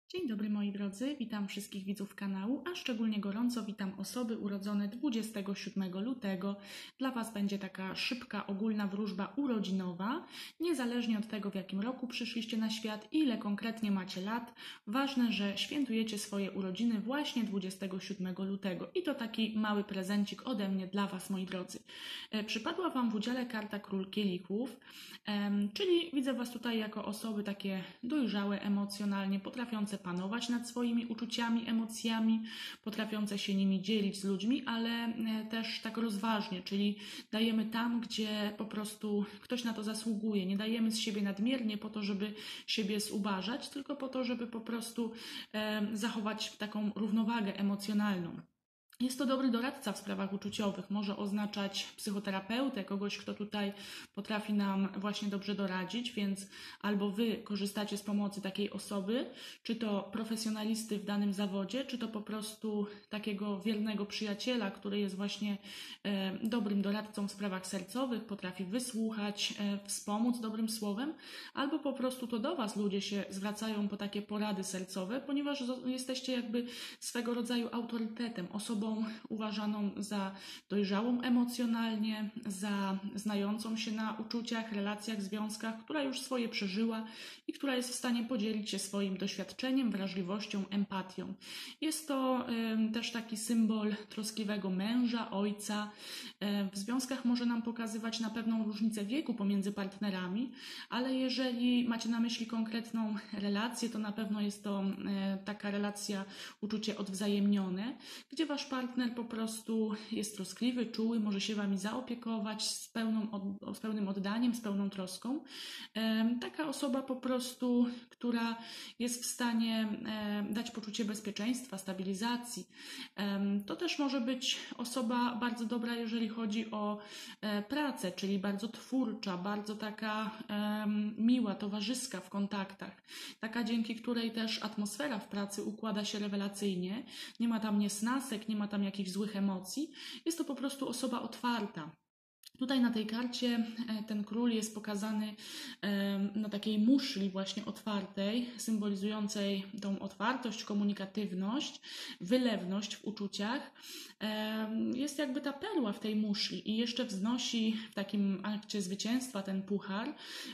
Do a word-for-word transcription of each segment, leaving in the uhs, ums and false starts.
Dzień dobry moi drodzy, witam wszystkich widzów kanału, a szczególnie gorąco witam osoby urodzone dwudziestego siódmego lutego. Dla Was będzie taka szybka, ogólna wróżba urodzinowa, niezależnie od tego, w jakim roku przyszliście na świat, ile konkretnie macie lat. Ważne, że świętujecie swoje urodziny właśnie dwudziestego siódmego lutego i to taki mały prezencik ode mnie dla Was, moi drodzy. Przypadła Wam w udziale karta Król Kielichów, czyli widzę Was tutaj jako osoby takie dojrzałe emocjonalnie, potrafiące panować nad swoimi uczuciami, emocjami, potrafiące się nimi dzielić z ludźmi, ale też tak rozważnie, czyli dajemy tam, gdzie po prostu ktoś na to zasługuje. Nie dajemy z siebie nadmiernie po to, żeby siebie zubażać, tylko po to, żeby po prostu e, zachować taką równowagę emocjonalną. Jest to dobry doradca w sprawach uczuciowych, może oznaczać psychoterapeutę, kogoś, kto tutaj potrafi nam właśnie dobrze doradzić, więc albo Wy korzystacie z pomocy takiej osoby, czy to profesjonalisty w danym zawodzie, czy to po prostu takiego wiernego przyjaciela, który jest właśnie e, dobrym doradcą w sprawach sercowych, potrafi wysłuchać, e, wspomóc dobrym słowem, albo po prostu to do Was ludzie się zwracają po takie porady sercowe, ponieważ jesteście jakby swego rodzaju autorytetem, osobą uważaną za dojrzałą emocjonalnie, za znającą się na uczuciach, relacjach, związkach, która już swoje przeżyła i która jest w stanie podzielić się swoim doświadczeniem, wrażliwością, empatią. Jest to y, też taki symbol troskliwego męża, ojca. Y, w związkach może nam pokazywać na pewną różnicę wieku pomiędzy partnerami, ale jeżeli macie na myśli konkretną relację, to na pewno jest to y, taka relacja, uczucie odwzajemnione, gdzie wasz partner Partner po prostu jest troskliwy, czuły, może się Wami zaopiekować z, pełną, z pełnym oddaniem, z pełną troską. Taka osoba po prostu, która jest w stanie dać poczucie bezpieczeństwa, stabilizacji. To też może być osoba bardzo dobra, jeżeli chodzi o pracę, czyli bardzo twórcza, bardzo taka miła, towarzyska w kontaktach. Taka, dzięki której też atmosfera w pracy układa się rewelacyjnie. Nie ma tam niesnasek, nie ma tam jakichś złych emocji. Jest to po prostu osoba otwarta. Tutaj na tej karcie ten król jest pokazany na takiej muszli właśnie otwartej, symbolizującej tą otwartość, komunikatywność, wylewność w uczuciach. Jest jakby ta perła w tej muszli i jeszcze wznosi w takim akcie zwycięstwa ten puchar.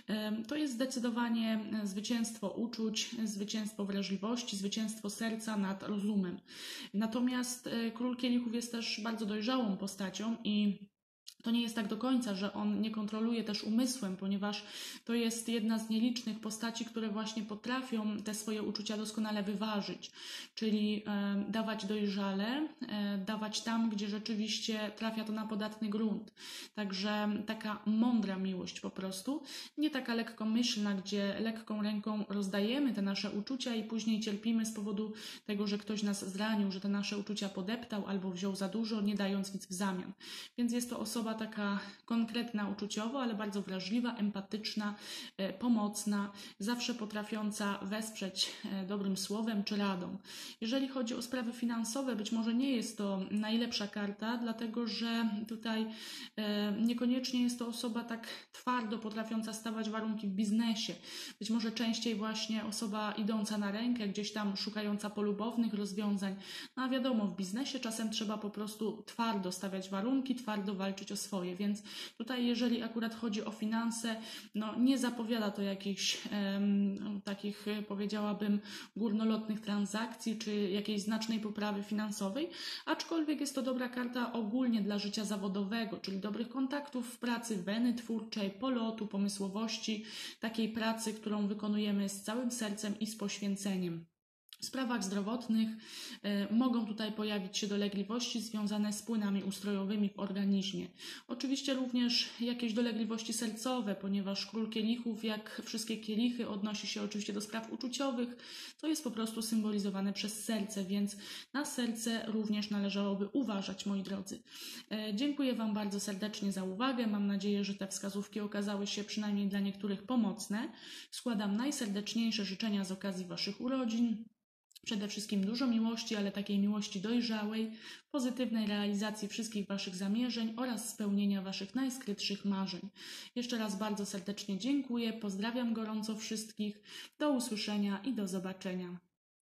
To jest zdecydowanie zwycięstwo uczuć, zwycięstwo wrażliwości, zwycięstwo serca nad rozumem. Natomiast Król Kielichów jest też bardzo dojrzałą postacią i to nie jest tak do końca, że on nie kontroluje też umysłem, ponieważ to jest jedna z nielicznych postaci, które właśnie potrafią te swoje uczucia doskonale wyważyć, czyli e, dawać dojrzale, e, dawać tam, gdzie rzeczywiście trafia to na podatny grunt. Także taka mądra miłość po prostu, nie taka lekkomyślna, gdzie lekką ręką rozdajemy te nasze uczucia i później cierpimy z powodu tego, że ktoś nas zranił, że te nasze uczucia podeptał albo wziął za dużo, nie dając nic w zamian. Więc jest to osoba taka konkretna uczuciowo, ale bardzo wrażliwa, empatyczna, e, pomocna, zawsze potrafiąca wesprzeć e, dobrym słowem czy radą. Jeżeli chodzi o sprawy finansowe, być może nie jest to najlepsza karta, dlatego że tutaj e, niekoniecznie jest to osoba tak twardo potrafiąca stawiać warunki w biznesie. Być może częściej właśnie osoba idąca na rękę, gdzieś tam szukająca polubownych rozwiązań. No a wiadomo, w biznesie czasem trzeba po prostu twardo stawiać warunki, twardo walczyć o swoje, więc tutaj jeżeli akurat chodzi o finanse, no nie zapowiada to jakichś um, takich, powiedziałabym, górnolotnych transakcji, czy jakiejś znacznej poprawy finansowej, aczkolwiek jest to dobra karta ogólnie dla życia zawodowego, czyli dobrych kontaktów w pracy, weny twórczej, polotu, pomysłowości, takiej pracy, którą wykonujemy z całym sercem i z poświęceniem. W sprawach zdrowotnych y, mogą tutaj pojawić się dolegliwości związane z płynami ustrojowymi w organizmie. Oczywiście również jakieś dolegliwości sercowe, ponieważ Król Kielichów, jak wszystkie kielichy, odnosi się oczywiście do spraw uczuciowych, to jest po prostu symbolizowane przez serce, więc na serce również należałoby uważać, moi drodzy. Y, dziękuję Wam bardzo serdecznie za uwagę. Mam nadzieję, że te wskazówki okazały się przynajmniej dla niektórych pomocne. Składam najserdeczniejsze życzenia z okazji Waszych urodzin. Przede wszystkim dużo miłości, ale takiej miłości dojrzałej, pozytywnej realizacji wszystkich Waszych zamierzeń oraz spełnienia Waszych najskrytszych marzeń. Jeszcze raz bardzo serdecznie dziękuję, pozdrawiam gorąco wszystkich, do usłyszenia i do zobaczenia.